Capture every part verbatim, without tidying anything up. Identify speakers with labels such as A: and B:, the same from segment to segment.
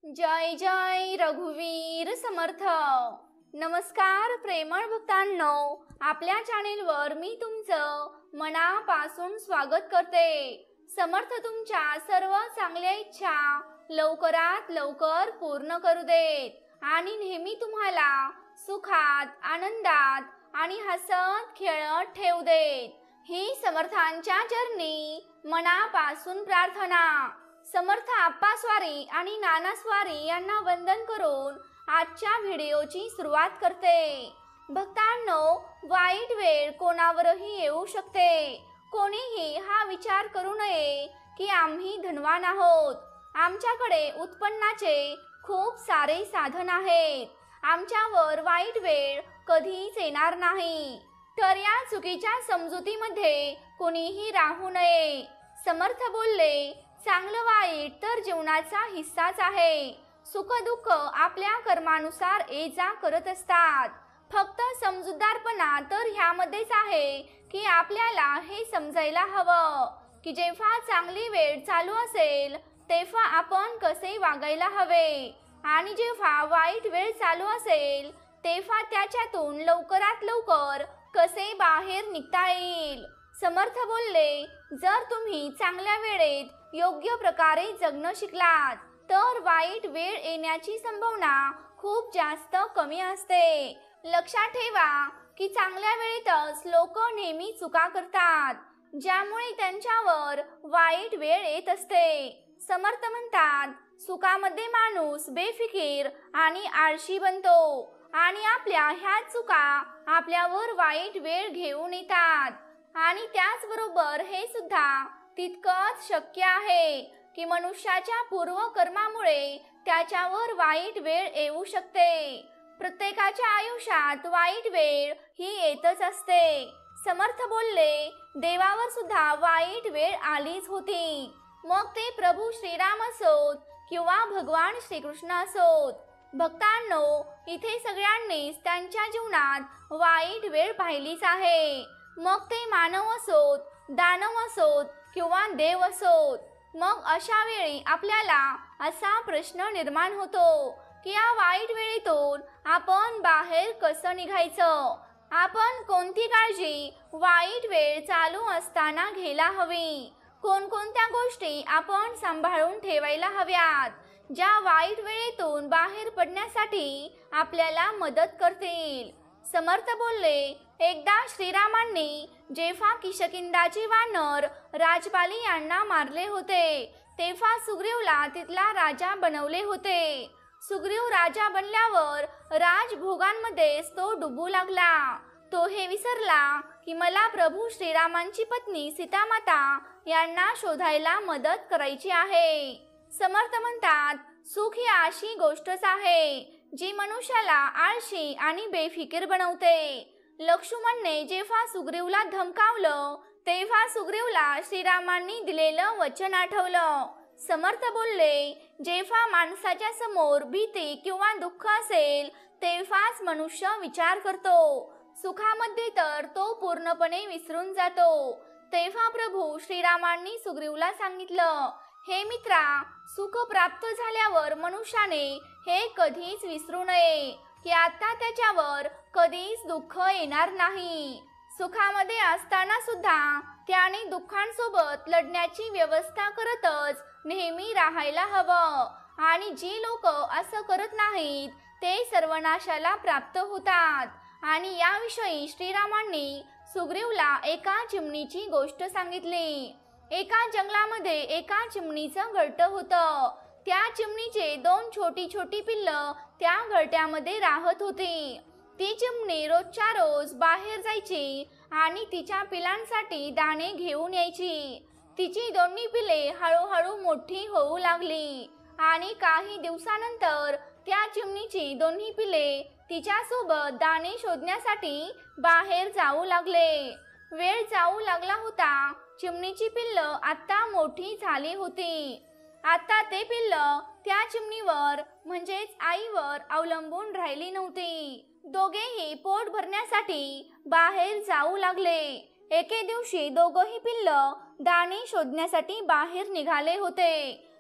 A: जय जय रघुवीर समर्थ। नमस्कार प्रेमळ भक्तांनो, आपल्या चॅनेलवर मी तुमचं मनापासून स्वागत करते। समर्थ तुमच्या सर्व चांगल्या इच्छा लवकरात लवकर पूर्ण करू देत आणि नेहमी तुम्हाला सुखात, आनंदात आणि हसत खेळत ठेवू देत, ही समर्थांच्या चरणी मनापासून प्रार्थना। समर्थ आप्पा स्वारी आणि नाना स्वारी यांना वंदन करून आजच्या व्हिडिओची सुरुवात करते। भक्तांनो, वाईट वेळ कोणावरही येऊ शकते। कोणीही हा विचार करू नये की आम्ही धनवान आहोत, आमच्याकडे उत्पन्नाचे खूप सारे साधन आहेत, आमच्यावर वाईट वेळ कधीच येणार नाही। तर या चुकीच्या समजुतीमध्ये कोणीही राहू नये। समर्थ बोलले, चांगलं वाईट तर जीवनाचा हिस्साच आहे। सुख दुःख आपल्या कर्मानुसार ये जा करत असतात। फक्त समजूतदारपणा तर ह्यामध्येच आहे की आपल्याला हे समजायला हवं की जेव्हा चांगली वेळ चालू असेल तेव्हा आपण कसे वागायला हवे आणि जेव्हा वाईट वेळ चालू असेल तेव्हा त्याच्यातून लवकरात लवकर कसे बाहेर निघता येईल। समर्थ बोलले, जर तुम्ही चांगल्या वेळेत योग्य प्रकारे जगणं शिकलात तर वाईट वेळ येण्याची संभावना खूप जास्त कमी असते। लक्षात ठेवा की चांगल्या वेळेतच लोक नेहमी चुका करतात, ज्यामुळे त्यांच्यावर वाईट वेळ येत असते। समर्थ म्हणतात, सुखामध्ये माणूस बेफिकीर आणि आळशी बनतो आणि आपल्या ह्या चुका आपल्यावर वाईट वेळ घेऊन येतात। आणि त्याचबरोबर हे सुद्धा तितकंच शक्य आहे की मनुष्याच्या पूर्व कर्मामुळे त्याच्यावर वाईट वेळ येऊ शकते। प्रत्येकाच्या आयुष्यात वाईट वेळ ही येतच असते। समर्थ बोलले, देवावर सुद्धा वाईट वेळ आलीच होती, मग ते प्रभू श्रीराम असोत किंवा भगवान श्रीकृष्ण असोत। भक्तांनो, इथे सगळ्यांनीच त्यांच्या जीवनात वाईट वेळ पाहिलीच आहे, मग ते मानव असोत, दानव असोत किंवा देव असोत। मग अशा वेळी आपल्याला असा प्रश्न निर्माण होतो की या वाईट वेळेतून आपण बाहेर कसं निघायचं, आपण कोणती काळजी वाईट वेळ चालू असताना घ्यायला हवी, कोणकोणत्या गोष्टी आपण सांभाळून ठेवायला हव्यात, ज्या वाईट वेळेतून बाहेर पडण्यासाठी आपल्याला मदत करतील। समर्थ बोलले, एकदा श्रीरामांनी जेव्हा किष्किंधाचे वानर राजपाली यांना मारले होते तेव्हा सुग्रीवला तिथला राजा बनवले होते। सुग्रीव राजा बनल्यावर राजभोगांमध्येच तो डुबू लागला। तो हे विसरला की मला प्रभू श्रीरामांची पत्नी सीतामाता यांना शोधायला मदत करायची आहे। समर्थ म्हणतात, सुख ही अशी गोष्टच आहे जी मनुष्याला आळशी आणि बेफिकीर बनवते। लक्ष्मणने जेव्हा सुग्रीवला धमकावलं तेव्हा सुग्रीवला श्रीरामांनी दिलेलं वचन आठवलं। समर्थ बोलले, जेव्हा माणसाच्या समोर भीती किंवा दुःख असेल तेव्हाच मनुष्य विचार करतो, सुखामध्ये तर तो पूर्णपणे विसरून जातो। तेव्हा प्रभू श्रीरामांनी सुग्रीवला सांगितलं, हे मित्रा, सुख प्राप्त झाल्यावर मनुष्याने हे कधीच विसरू नये की आता त्याच्यावर कधीच दुःख येणार नाही। सुखामध्ये असताना सुद्धा त्याने दुःखांसोबत लढण्याची व्यवस्था करतच नेहमी राहायला हवं आणि जी लोक असं करत नाहीत ते सर्वनाशाला प्राप्त होतात। आणि याविषयी श्रीरामांनी सुग्रीवला एका चिमणीची गोष्ट सांगितली। एका जंगलामध्ये एका चिमणीचं घरटं होतं। त्या चिमणीचे दोन छोटी छोटी पिल्लं त्या घरट्यामध्ये राहत होती। ती चिमणी रोजच्या रोज बाहेर जायची आणि तिच्या पिलांसाठी दाणे घेऊन यायची। तिची दोन्ही पिले हळूहळू मोठी होऊ लागली आणि काही दिवसानंतर त्या चिमणीची दोन्ही पिले तिच्यासोबत दाणे शोधण्यासाठी बाहेर जाऊ लागले। वेळ जाऊ लागला होता, चिमणीची पिल्लं आता मोठी झाली होती। आता ते पिल्लं त्या चिमणीवर म्हणजेच आईवर अवलंबून राहिली नव्हती। दोघेही पोट भरण्यासाठी बाहेर जाऊ लागले। एके दिवशी दोघेही पिल्लं दाणे शोधण्यासाठी बाहेर निघाले होते।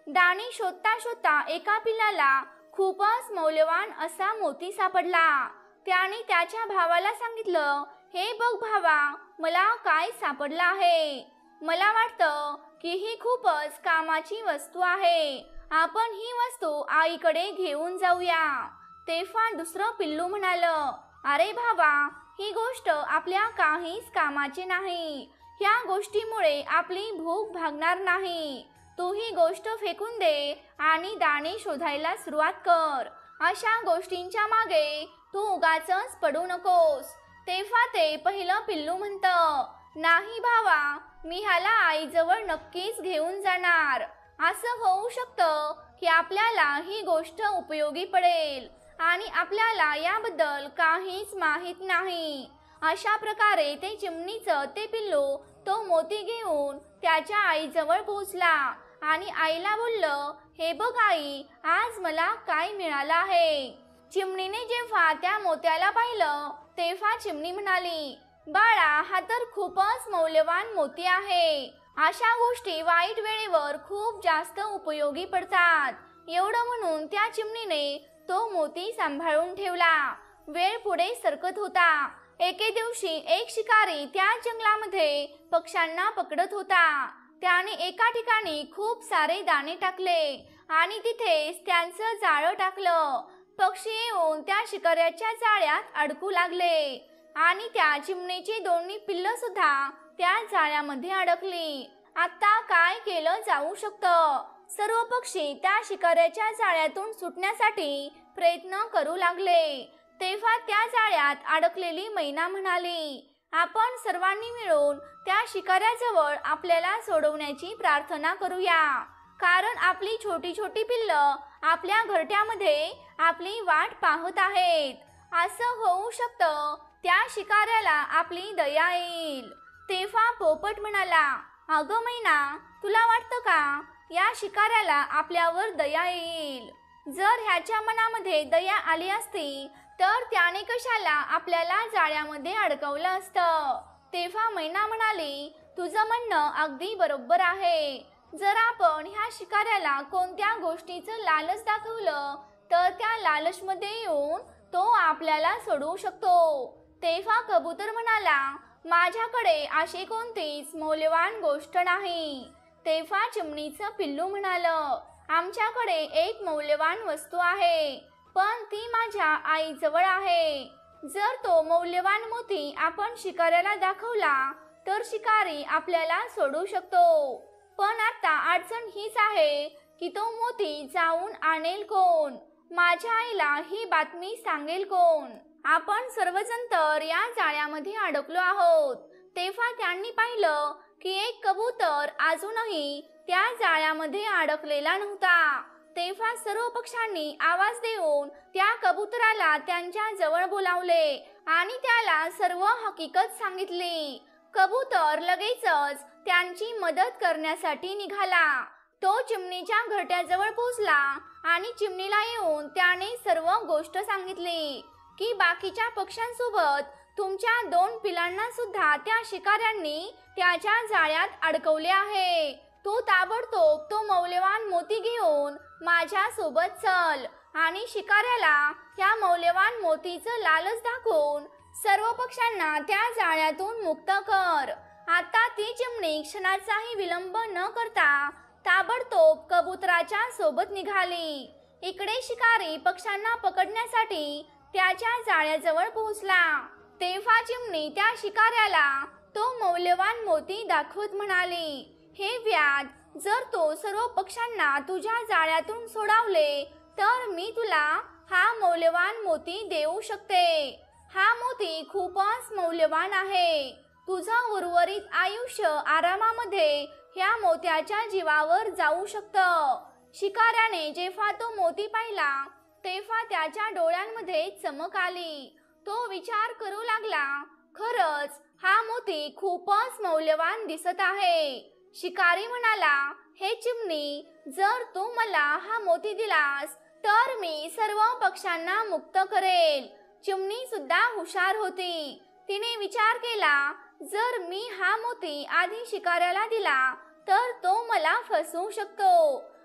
A: दाणे शोधता शोधता एका पिल्लाला खूपच मौल्यवान असा मोती सापडला. त्याने त्याच्या भावाला सांगितलं, हे बघ भावा, मला काय सापडलं आहे. मला वाटतं की ही खूपच कामाची वस्तू आहे. आपण ही वस्तू आईकडे घेऊन जाऊया. तेव्हा दुसरं पिल्लू म्हणालं, अरे भावा, ही गोष्ट आपल्या काहीच कामाची नाही. ह्या गोष्टीमुळे आपली भूक भागणार नाही. तू ही गोष्ट फेकून दे आणि दाणे शोधायला सुरुवात कर. अशा गोष्टींच्या मागे तू उगाचच पडू नकोस. तेव्हा ते पहिलं पिल्लू म्हणतं, नाही भावा, मी ह्याला आईजवळ नक्कीच घेऊन जाणार. असं होऊ शकतं की आपल्याला ही गोष्ट उपयोगी पडेल आणि आपल्याला याबद्दल काहीच माहीत नाही. अशा प्रकारे ते चिमणीचं ते पिल्लू तो मोती घेऊन त्याच्या आईजवळ पोहोचला आणि आईला बोललं, हे बघ आई, आज मला काय मिळालं आहे. चिमणीने जेव्हा त्या मोत्याला पाहिलं तेव्हा चिमणी म्हणाली, बाळा, हा तर खूपच मौल्यवान मोती आहे. अशा गोष्टी वाईट वेळेवर खूप जास्त उपयोगी पडतात. एवढं म्हणून त्या चिमणीने तो मोती सांभाळून ठेवला. वेळ पुढे सरकत होता. एके दिवशी एक शिकारी त्या जंगलामध्ये पक्ष्यांना पकडत होता. त्याने एका ठिकाणी खूप सारे दाणे टाकले आणि तिथेच त्यांचं जाळं टाकलं. पक्षी येऊन त्या शिकाऱ्याच्या जाळ्यात अडकू लागले आणि त्या चिमणीची दोन्ही पिल्लं सुद्धा त्या जाळ्यामध्ये अडकली. आता काय केलं जाऊ शकतं? सर्व पक्षी त्या शिकाऱ्याच्या जाळ्यातून सुटण्यासाठी प्रयत्न करू लागले. तेव्हा त्या जाळ्यात अडकलेली मैना म्हणाली, आपण सर्वांनी मिळून त्या शिकाऱ्याजवळ आपल्याला सोडवण्याची प्रार्थना करूया, कारण आपली छोटी छोटी पिल्लं आपल्या घरट्यामध्ये आपली वाट पाहत आहेत. असं होऊ शकतं त्या शिकाऱ्याला आपली दया येईल. तेव्हा पोपट म्हणाला, अगं मैना, तुला वाटतं का या शिकाऱ्याला आपल्यावर दया येईल? जर ह्याच्या मनामध्ये दया आली असती तर त्याने कशाला आपल्याला जाळ्यामध्ये अडकवलं असतं. तेव्हा मैना म्हणाली, तुझं म्हणणं अगदी बरोबर आहे. जर आपण ह्या शिकाऱ्याला कोणत्या गोष्टीचं लालच दाखवलं तर त्या लालचमध्ये येऊन तो आपल्याला सोडवू शकतो. तेव्हा कबूतर म्हणाला, माझ्याकडे अशी कोणतीच मौल्यवान गोष्ट नाही. तेव्हा चिमणीचं पिल्लू म्हणालं, आमच्याकडे एक मौल्यवान वस्तू आहे, पण ती माझ्या आईजवळ आहे. जर तो मौल्यवान मोती आपण शिकाऱ्याला दाखवला तर शिकारी आपल्याला सोडू शकतो. पण आता अडचण हीच आहे की तो मोती जाऊन आणेल कोण? माझ्या आईला ही बातमी सांगेल कोण? आपण सर्वजण तर या जाळ्यामध्ये अडकलो आहोत. तेव्हा त्यांनी पाहिलं की एक कबूतर अजूनही त्या जाळ्यामध्ये अडकलेला नव्हता. तेव्हा सर्व पक्ष्यांनी आवाज देऊन त्या कबुतराला त्यांच्या जवळ बोलावले आणि त्याला सर्व हकीकत सांगितली. कबूतर लगेचच त्यांची मदत करण्यासाठी निघाला. तो चिमणीच्या घरट्याजवळ पोहोचला आणि चिमणीला येऊन त्याने सर्व गोष्ट सांगितली की बाकीच्या पक्ष्यांसोबत तुमच्या दोन पिलांना सुद्धा त्या शिकाऱ्यांनी त्याच्या जाळ्यात अडकवले आहे. तू ताबडतोब तो मौल्यवान मोती घेऊन माझ्या सोबत चल आणि शिकाऱ्याला या मौल्यवान मोतीचं लालच दाखवून सर्व पक्ष्यांना त्या जाळ्यातून मुक्त कर. आता ती चिमणी क्षणाचाही विलंब न करता ताबडतोब कबुतराच्या सोबत निघाली. इकडे शिकारी पक्ष्यांना पकडण्यासाठी त्याच्या जाळ्याजवळ पोहोचला. तेव्हा चिमणी त्या शिकाऱ्याला तो मौल्यवान मोती दाखवत म्हणाली, हे व्याध, जर तो सर्व पक्ष्यांना तुझ्या जाळ्यातून सोडवले तर मी तुला हा मौल्यवान मोती देऊ शकते. हा मोती खूपच मौल्यवान आहे. तुझं उर्वरित आयुष्य आरामामध्ये ह्या मोत्याच्या जीवावर जाऊ शकतं. शिकाऱ्याने जेव्हा तो मोती पाहिला तेव्हा त्याच्या डोळ्यांमध्ये चमक आली. तो विचार करू लागला, खरंच हा मोती खूपच मौल्यवान दिसत आहे. शिकारी म्हणाला, हे चिमणी, जर तू मला हा मोती दिलास तर मी सर्व पक्ष्यांना मुक्त करेल. चिमणी सुद्धा हुशार होती. तिने विचार केला, जर मी हा मोती आधी शिकाऱ्याला दिला तर तो मला फसवू शकतो.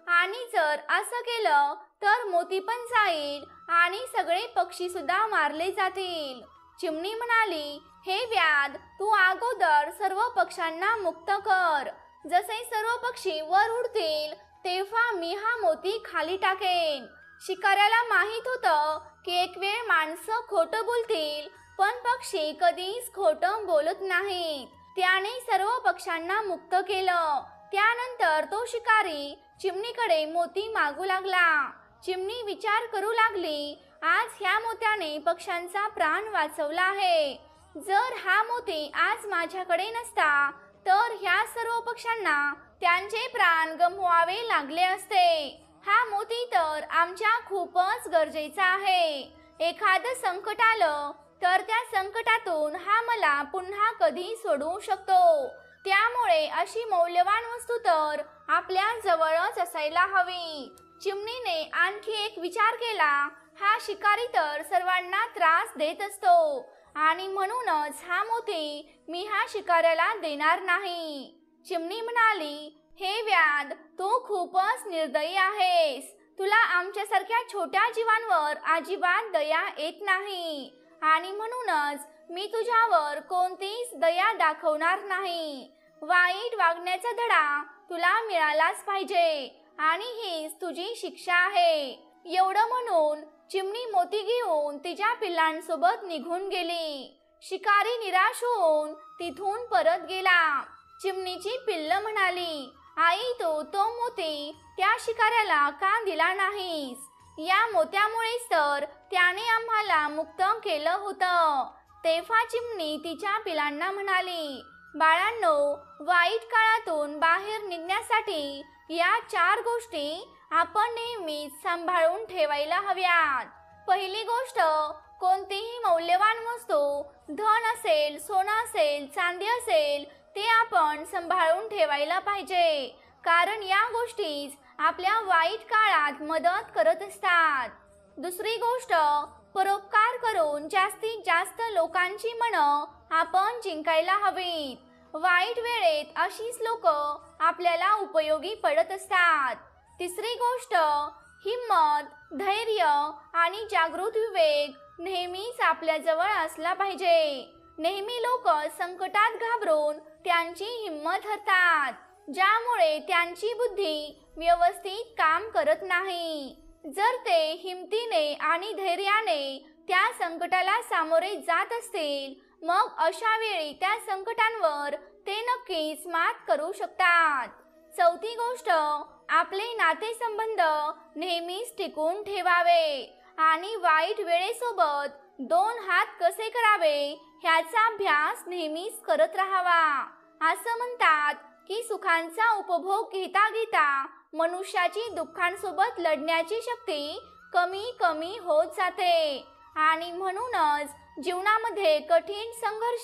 A: आणि जर असं केलं तर मोती पण जाईल आणि सगळे पक्षी सुद्धा मारले जातील. चिमणी म्हणाली, हे व्याध, तू अगोदर सर्व पक्ष्यांना मुक्त कर. जसे सर्व पक्षी वर उडतील तेव्हा मी हा मोती खाली टाकेन. शिकाऱ्याला माहित होतं की एक वेळ माणसं खोटं बोलतील पण पक्षी कधीच खोटं बोलत नाहीत. त्याने सर्व पक्ष्यांना मुक्त केलं. त्यानंतर तो शिकारी चिमणीकडे मोती मागू लागला. चिमणी विचार करू लागली, आज ह्या मोत्याने पक्ष्यांचा प्राण वाचवला आहे. जर हा मोती आज माझ्याकडे नसता तर ह्या सर्व पक्ष्यांना त्यांचे प्राण गमवावे लागले असते. हा मोती तर आमच्या खूपच गरजेचा आहे. एखादं संकट आलं तर त्या संकटातून हा मला पुन्हा कधी सोडवू शकतो. त्यामुळे अशी मौल्यवान वस्तू तर आपल्या जवळच असायला हवी. चिमणीने आणखी एक विचार केला, हा शिकारी तर सर्वांना त्रास देत असतो आणि म्हणूनच हा मोती मी ह्या शिकाऱ्याला देणार नाही. चिमणी म्हणाली, हे व्याध, तू खूपच निर्दयी आहेस. तुला आमच्यासारख्या छोट्या जीवांवर अजिबात दया येत नाही आणि म्हणूनच मी तुझ्यावर कोणतीच दया दाखवणार नाही. वाईट वागण्याचा धडा तुला मिळालाच पाहिजे आणि हीच तुझी शिक्षा आहे. एवढं म्हणून चिमणी मोती घेऊन तिच्या पिल्लांसोबत निघून गेली. शिकारी निराश होऊन तिथून परत गेला. चिमणीची पिल्लं म्हणाली, आई, तो तो मोती त्या शिकाऱ्याला का दिला नाहीस? या मोत्यामुळेच तर त्याने आम्हाला मुक्त केलं होतं. तेव्हा चिमणी तिच्या पिलांना म्हणाली, बाळांनो, वाईट काळातून बाहेर निघण्यासाठी या चार गोष्टी आपण नेहमीच सांभाळून ठेवायला हव्यात. पहिली गोष्ट, कोणतीही मौल्यवान वस्तू, धन असेल, सोनं असेल, चांदी असेल, ते आपण सांभाळून ठेवायला पाहिजे, कारण या गोष्टीच आपल्या वाईट काळात मदत करत असतात. दुसरी गोष्ट, परोपकार करून जास्तीत जास्त लोकांची मनं आपण जिंकायला हवीत. वाईट वेळेत अशीच लोक आपल्याला उपयोगी पडत असतात. तिसरी गोष्ट, हिम्मत, धैर्य आणि जागृत विवेक नेहमीच आपल्या जवळ असला पाहिजे. नेहमी लोक संकटात घाबरून त्यांची हिम्मत हरतात, ज्यामुळे त्यांची बुद्धी व्यवस्थित काम करत नाही. जर ते हिमतीने आणि धैर्याने त्या संकटाला सामोरे जात असतील, मग अशा वेळी त्या संकटांवर ते नक्कीच मात करू शकतात. चौथी गोष्ट, आपले नातेसंबंध नेहमीच टिकवून ठेवावे आणि वाईट वेळेसोबत दोन हात कसे करावे ह्याचा अभ्यास नेहमीच करत राहावा. असं म्हणतात की सुखांचा उपभोग घेता घेता मनुष्याची दुःखांसोबत लढण्याची शक्ती कमी कमी होत जाते आणि म्हणूनच जीवनामध्ये कठीण संघर्ष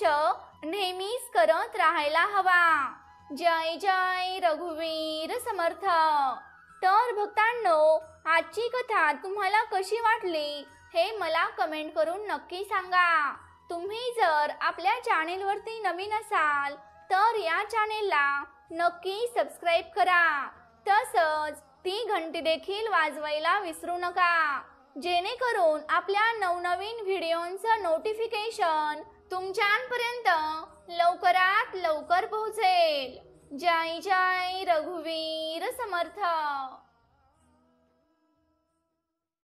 A: नेहमीच करत राहायला हवा. जय जय रघुवीर समर्थ. तर भक्तांनो, आजची कथा तुम्हाला कशी वाटली हे मला कमेंट करून नक्की सांगा. तुम्ही जर आपल्या चॅनेलवरती नवीन असाल तर या चॅनेलला नक्की सबस्क्राईब करा. तसंच ती घंटी देखील वाजवायला विसरू नका, जेणेकरून आपल्या नवनवीन व्हिडिओंचं नोटिफिकेशन तुमच्यापर्यंत लवकरात लवकर पोहोचेल. जय जय रघुवीर समर्थ.